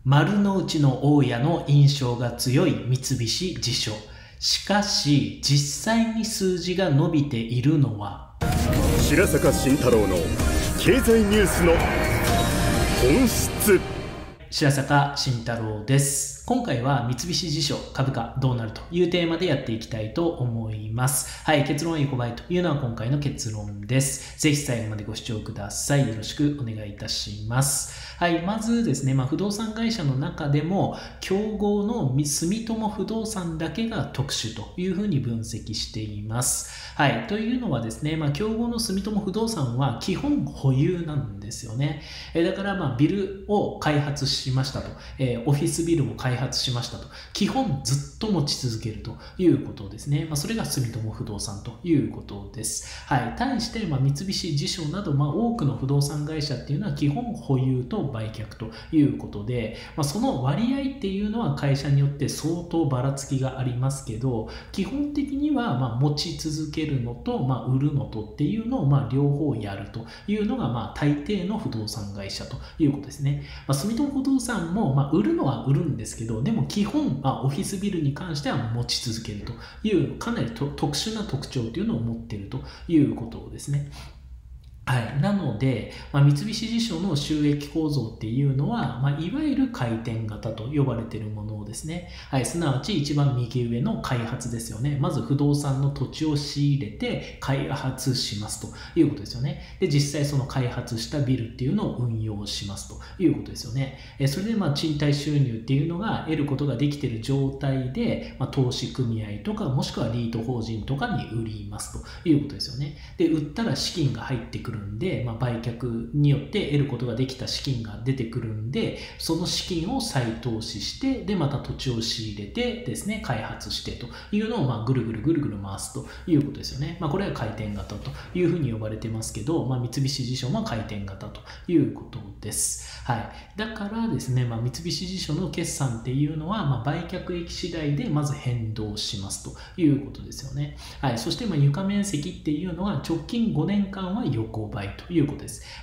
丸の内の大家の印象が強い三菱地所。しかし、実際に数字が伸びているのは、 白坂慎太郎の経済ニュースの本質。 白坂慎太郎です。今回は三菱地所株価どうなるというテーマでやっていきたいと思います。はい、結論は横ばいというのは今回の結論です。ぜひ最後までご視聴ください。よろしくお願いいたします。はい、まずですね、不動産会社の中でも競合の住友不動産だけが特殊というふうに分析しています。はい、というのはですね、競合の住友不動産は基本保有なんですよね。だからビルを開発しましたと、オフィスビルを開発しましたと、基本ずっと持ち続けるということですね。それが住友不動産ということです。はい、対して三菱地所など多くの不動産会社っていうのは基本保有と売却ということで、その割合っていうのは会社によって相当ばらつきがありますけど、基本的には持ち続けるのと売るのとっていうのを両方やるというのが大抵の不動産会社ということですね。住友不動産も売るのは売るんですけど、でも基本オフィスビルに関しては持ち続けるというかなり特殊な特徴というのを持っているということですね。はい、なので、三菱地所の収益構造っていうのは、いわゆる回転型と呼ばれているものですね。はい、すなわち一番右上の開発ですよね。まず不動産の土地を仕入れて開発しますということですよね。で、実際その開発したビルっていうのを運用しますということですよね。それで賃貸収入っていうのが得ることができている状態で、投資組合とかもしくはリート法人とかに売りますということですよね。で、売ったら資金が入ってくるんで、売却によって得ることができた資金が出てくるんで、その資金を再投資して、でまた土地を仕入れてですね、開発してというのをぐるぐるぐるぐる回すということですよね。これは回転型というふうに呼ばれてますけど、三菱地所も回転型ということです。はい、だからですね、三菱地所の決算っていうのは、売却益次第でまず変動しますということですよね。はい、そして床面積っていうのは直近5年間は横ばいということです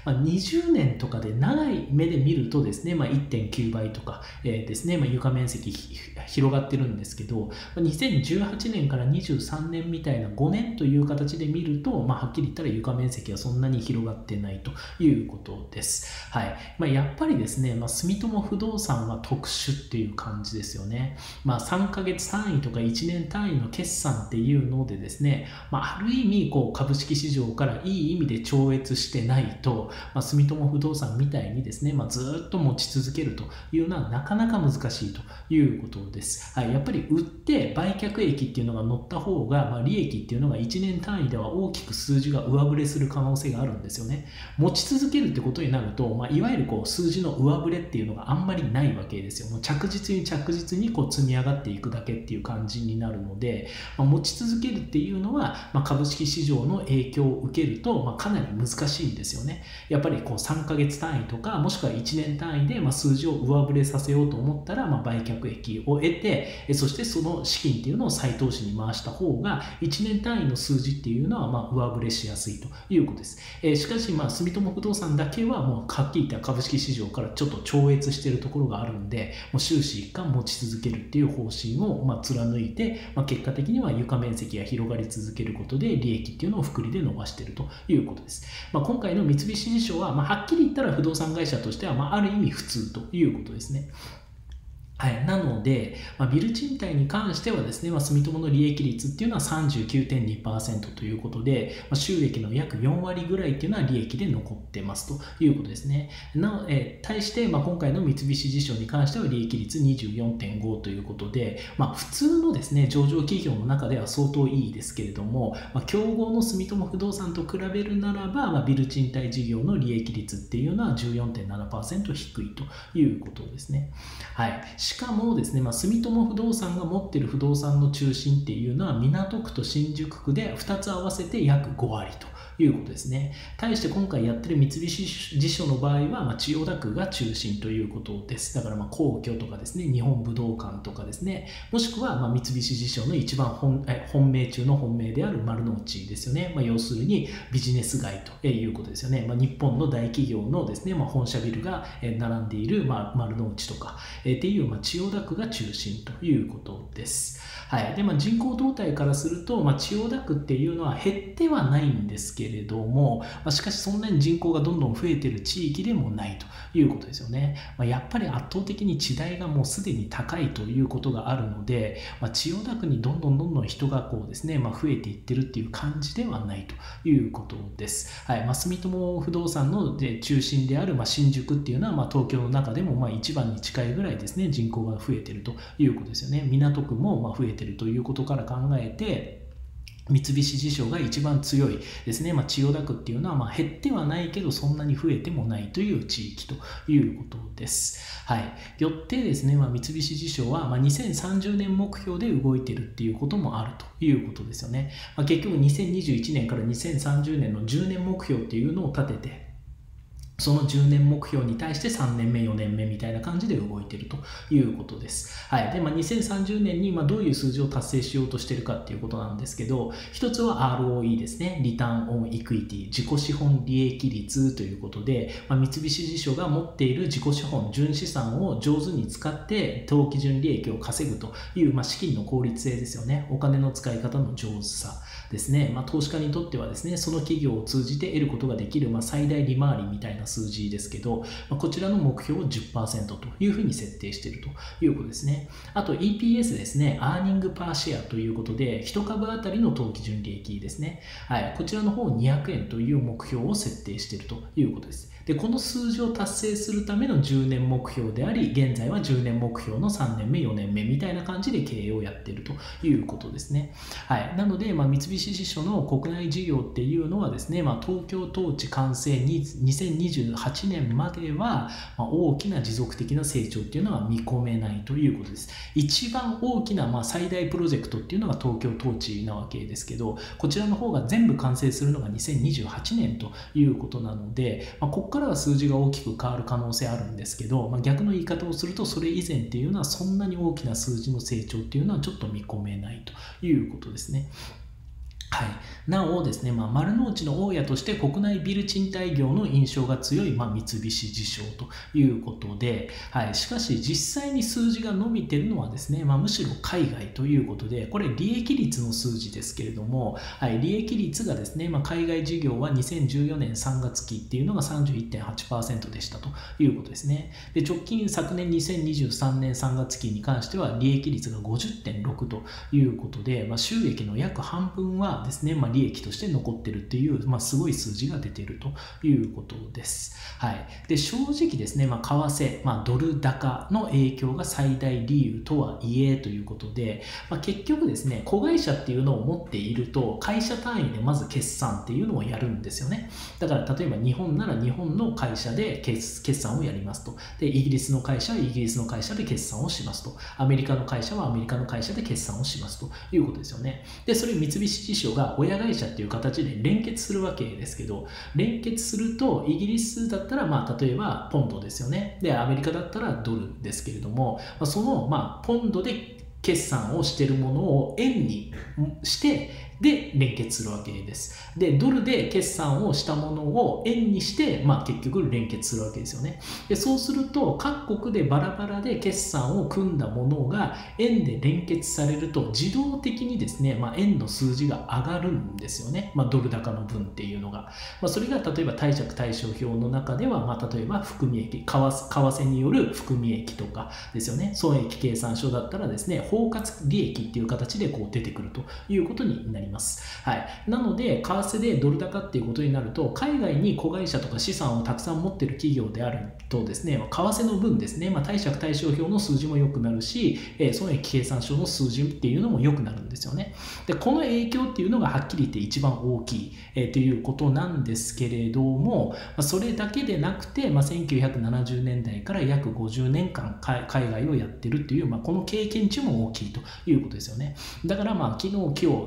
。20年とかで長い目で見るとですね、1.9 倍とか、ですね、床面積広がってるんですけど、2018年から23年みたいな5年という形で見ると、はっきり言ったら床面積はそんなに広がってないということです。はい、やっぱりですね、住友不動産は特殊っていう感じですよね。3ヶ月単位とか1年単位の決算っていうのでですね、ある意味株式市場からいい意味で超越してないと、住友不動産みたいにですね、ずっと持ち続けるというのはなかなか難しいということです。はい、やっぱり売って売却益っていうのが乗った方が、利益っていうのが1年単位では大きく数字が上振れする可能性があるんですよね。持ち続けるってことになると、いわゆる数字の上振れっていうのがあんまりないわけですよ。もう着実に積み上がっていくだけっていう感じになるので、持ち続けるっていうのは、株式市場の影響を受けると、かなり難しいんですよね。やっぱり3ヶ月単位とかもしくは1年単位で数字を上振れさせようと思ったら、売却益を得て、そしてその資金っていうのを再投資に回した方が1年単位の数字っていうのは上振れしやすいということです。しかし住友不動産だけはもうはっきり言った株式市場からちょっと超越しているところがあるんで、もう終始一貫持ち続けるっていう方針を貫いて、結果的には床面積が広がり続けることで利益っていうのを複利で伸ばしているということです。今回の三菱地所は、はっきり言ったら不動産会社としては、ある意味普通ということですね。はい、なので、ビル賃貸に関してはですね、住友の利益率っていうのは 39.2% ということで、収益の約4割ぐらいっていうのは利益で残ってますということですね。対して、今回の三菱地所に関しては利益率 24.5 ということで、普通のですね、上場企業の中では相当いいですけれども、競合の住友不動産と比べるならば、ビル賃貸事業の利益率っていうのは 14.7% 低いということですね。はい。しかもですね、住友不動産が持っている不動産の中心っていうのは港区と新宿区で2つ合わせて約5割ということですね。対して今回やってる三菱地所の場合は、千代田区が中心ということです。だから皇居とかですね、日本武道館とかですね、もしくは三菱地所の一番本命中の本命である丸の内ですよね。要するにビジネス街ということですよね。日本の大企業のですね、本社ビルが並んでいる丸の内とかっていう千代田区が中心ということです。はい。で、人口動態からすると、千代田区っていうのは減ってはないんですけれども、しかしそんなに人口がどんどん増えている地域でもないということですよね。やっぱり圧倒的に地代がもうすでに高いということがあるので、千代田区にどんどん人がこうですね、増えていってるっていう感じではないということです。はい。住友不動産の中心である新宿っていうのは、東京の中でも一番に近いぐらいですね、人口が増えているということですよね。港区も増えているということから考えて、三菱地所が一番強いですね。千代田区っていうのは減ってはないけどそんなに増えてもないという地域ということです。はい。よってですね、三菱地所は2030年目標で動いているっていうこともあるということですよね。結局2021年から2030年の10年目標っていうのを立てて、その10年目標に対して3年目、4年目みたいな感じで動いているということです。はい。で、2030年にどういう数字を達成しようとしているかっていうことなんですけど、一つは ROE ですね。リターンオンイクイティ、自己資本利益率ということで、三菱地所が持っている自己資本、純資産を上手に使って当期純利益を稼ぐという、資金の効率性ですよね。お金の使い方の上手さですね。投資家にとってはですね、その企業を通じて得ることができる、最大利回りみたいな数字ですけど、こちらの目標を 10% というふうに設定しているということですね。あと EPS ですね、アーニングパーシェアということで、1株当たりの当期純利益ですね。はい、こちらの方200円という目標を設定しているということです。で、この数字を達成するための10年目標であり、現在は10年目標の3年目、4年目みたいな感じで経営をやっているということですね。はい。なので、三菱地所の国内事業っていうのはですね、東京統治完成に2028年までは、大きな持続的な成長っていうのは見込めないということです。一番大きな最大プロジェクトっていうのが東京統治なわけですけど、こちらの方が全部完成するのが2028年ということなので、ここからは数字が大きく変わる可能性あるんですけど、逆の言い方をするとそれ以前っていうのはそんなに大きな数字の成長っていうのはちょっと見込めないということですね。はい、なおですね、丸の内の大家として国内ビル賃貸業の印象が強い、三菱地所ということで、はい、しかし実際に数字が伸びているのはですね、むしろ海外ということで、これ利益率の数字ですけれども、はい、利益率がですね、海外事業は2014年3月期っていうのが 31.8% でしたということですね。で、直近昨年2023年3月期に関しては利益率が 50.6 ということで、収益の約半分はですね、利益として残っているっていう、すごい数字が出ているということです。はい。で、正直ですね、為替、ドル高の影響が最大理由とはいえということで、結局ですね、子会社っていうのを持っていると、会社単位でまず決算っていうのをやるんですよね。だから、例えば日本なら日本の会社で決算をやりますと。で、イギリスの会社はイギリスの会社で決算をしますと。アメリカの会社はアメリカの会社で決算をしますということですよね。で、それ三菱地所が親会社っていう形で連結するわけですけど、連結するとイギリスだったら例えばポンドですよね。で、アメリカだったらドルですけれども、そのポンドで決算をしているものを円にしてで連結するわけです。で、ドルで決算をしたものを円にして、結局連結するわけですよね。で、そうすると各国でバラバラで決算を組んだものが円で連結されると自動的にですね、円の数字が上がるんですよね。ドル高の分っていうのが。それが例えば貸借対照表の中では、例えば含み益、為替による含み益とかですよね。損益計算書だったらですね、包括利益っていう形で出てくるということになります。はい。なので、為替でドル高っていうことになると、海外に子会社とか資産をたくさん持っている企業であるとですね、為替の分ですね、貸借対照表の数字も良くなるし、損益計算書の数字っていうのも良くなるんですよね。で、この影響っていうのがはっきり言って一番大きい、ということなんですけれども、それだけでなくて、1970年代から約50年間海外をやってるっていう、この経験値も大きいということですよね。だから昨日今日ですね、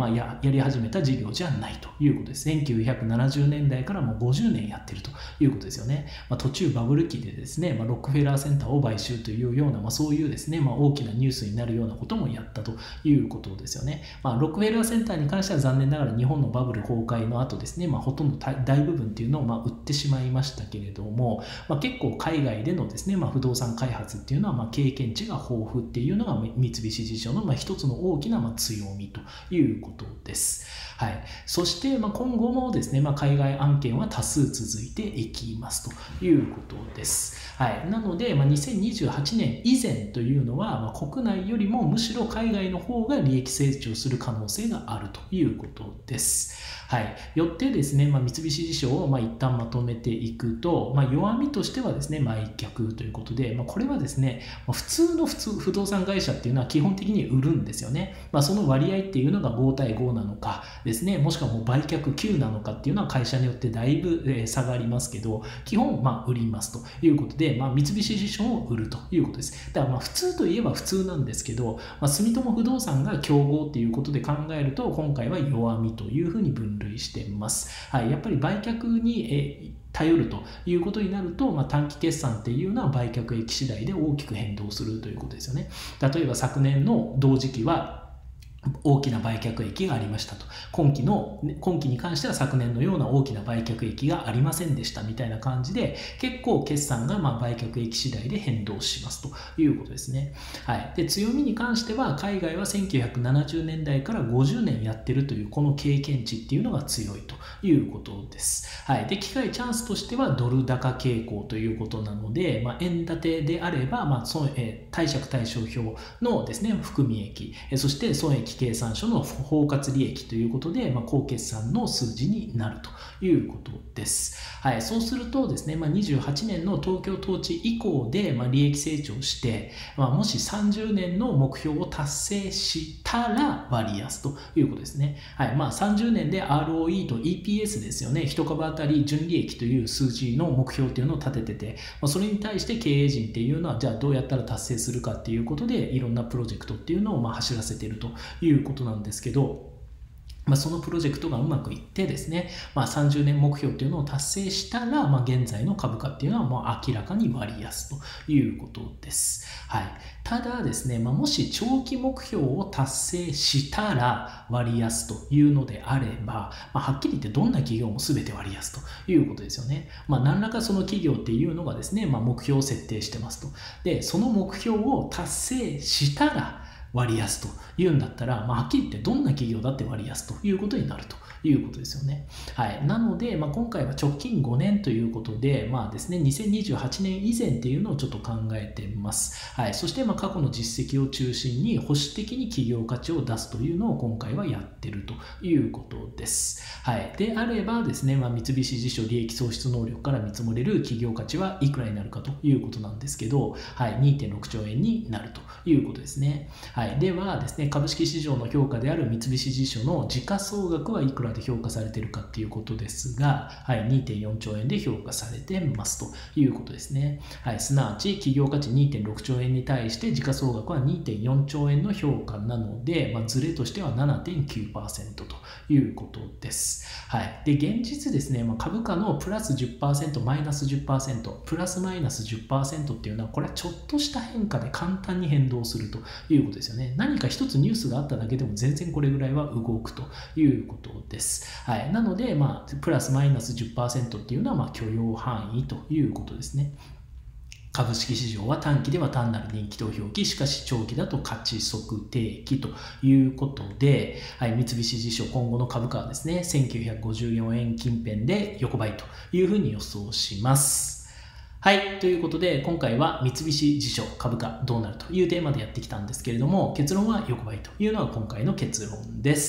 やり始めた事業じゃないということです。1970年代からもう50年やってるということですよね。途中バブル期でですね、ロックフェラーセンターを買収というような、そういうですね、大きなニュースになるようなこともやったということですよね。ロックフェラーセンターに関しては残念ながら日本のバブル崩壊の後ですね、ほとんど大部分っていうのを売ってしまいましたけれども、結構海外でのですね、不動産開発っていうのは経験値が豊富っていうのが三菱地所の一つの大きな強みということです。はい、そして今後もですね、海外案件は多数続いていきますということです。はい、なので、2028年以前というのは、国内よりもむしろ海外の方が利益成長する可能性があるということです。はい、よってですね、三菱地所を一旦まとめていくと、弱みとしてはですね、売却ということで、これはですね、普通の不動産会社っていうのは基本的に売るんですよね。その割合っていうのが5対5なのかですね、もしくはもう売却9なのかっていうのは会社によってだいぶ差がありますけど、基本売りますということで、三菱地所を売るということです。だから普通といえば普通なんですけど、住友不動産が競合っていうことで考えると、今回は弱みというふうに分類しています。はい、やっぱり売却に頼るということになると、短期決算っていうのは売却益次第で大きく変動するということですよね。例えば昨年の同時期は大きな売却益がありましたと。今期に関しては昨年のような大きな売却益がありませんでしたみたいな感じで、結構決算が売却益次第で変動しますということですね。はい、で強みに関しては、海外は1970年代から50年やってるというこの経験値っていうのが強いということです。はい、で機会チャンスとしてはドル高傾向ということなので、円建てであれば、貸借対照表のですね、含み益、そして損益計算書の包括利益ということで、高決算の数字になるということです。はい、そうするとですね、28年の東京統治以降で、利益成長して、もし30年の目標を達成したら割安ということですね。はい、30年で ROE と EPS ですよね、1株当たり純利益という数字の目標というのを立ててて、それに対して経営陣っていうのは、じゃあどうやったら達成するかっていうことで、いろんなプロジェクトっていうのを走らせているということなんですけど、そのプロジェクトがうまくいってですね、30年目標というのを達成したら、現在の株価っていうのはもう明らかに割安ということです。はい、ただですね、もし長期目標を達成したら割安というのであれば、はっきり言ってどんな企業も全て割安ということですよね。何らかその企業っていうのがですね、目標を設定してますと。で、その目標を達成したら割安というんだったら、はっきり言ってどんな企業だって割安ということになるということですよね。はい、なので、今回は直近5年ということで、ですね、2028年以前っていうのをちょっと考えています。はい、そして過去の実績を中心に保守的に企業価値を出すというのを今回はやっているということです。はい、であればですね、三菱地所利益創出能力から見積もれる企業価値はいくらになるかということなんですけど、はい、2.6 兆円になるということですね。はい、ではですね、株式市場の評価である三菱地所の時価総額はいくらで評価されているかっていうことですが、はい、2.4 兆円で評価されてますということですね。はい、すなわち企業価値 2.6 兆円に対して時価総額は 2.4 兆円の評価なので、ズレとしては 7.9% ということです。はい、で現実ですね、株価のプラス 10% マイナス 10% プラスマイナス 10% っていうのは、これはちょっとした変化で簡単に変動するということですよね。何か一つニュースがあっただけでも全然これぐらいは動くということです。はい、なので、プラスマイナス 10% っていうのは許容範囲ということですね。株式市場は短期では単なる人気投票期、しかし長期だと価値測定期ということで、はい、三菱地所今後の株価はですね、1954円近辺で横ばいというふうに予想します。はい。ということで、今回は三菱地所株価どうなるというテーマでやってきたんですけれども、結論は横ばいというのが今回の結論です。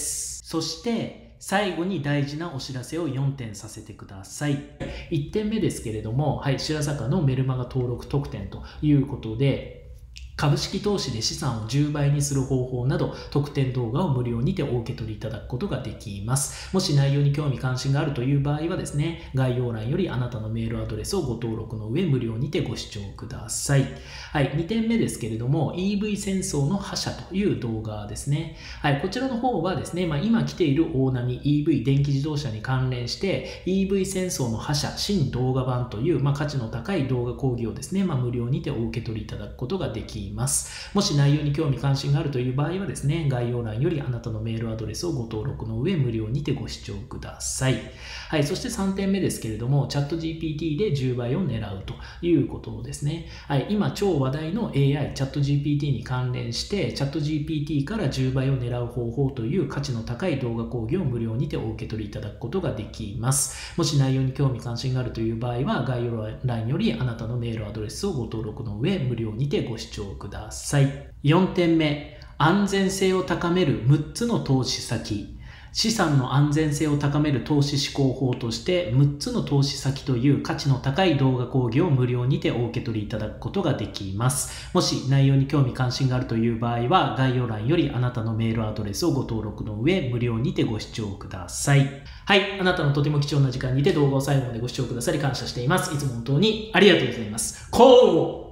そして、最後に大事なお知らせを4点させてください。1点目ですけれども、はい、白坂のメルマガ登録特典ということで、 株式投資で資産を10倍にする方法など特典動画を無料にてお受け取りいただくことができます。もし内容に興味関心があるという場合はですね、概要欄よりあなたのメールアドレスをご登録の上無料にてご視聴ください。はい、2点目ですけれども EV 戦争の覇者という動画ですね。はい、こちらの方はですね、今来ている大波 EV 電気自動車に関連して EV 戦争の覇者新動画版という、価値の高い動画講義をですね、無料にてお受け取りいただくことができます。もし内容に興味関心があるという場合はですね、概要欄よりあなたのメールアドレスをご登録の上無料にてご視聴ください。はい、そして3点目ですけれども、チャット GPT で10倍を狙うということですね。はい、今超話題の AI チャット GPT に関連してチャット GPT から10倍を狙う方法という価値の高い動画講義を無料にてお受け取りいただくことができます。もし内容に興味関心があるという場合は概要欄よりあなたのメールアドレスをご登録の上無料にてご視聴ください。4点目、安全性を高める6つの投資先。資産の安全性を高める投資思考法として6つの投資先という価値の高い動画講義を無料にてお受け取りいただくことができます。もし内容に興味関心があるという場合は概要欄よりあなたのメールアドレスをご登録の上無料にてご視聴ください。はい、あなたのとても貴重な時間にて動画を最後までご視聴くださり感謝しています。いつも本当にありがとうございます。こう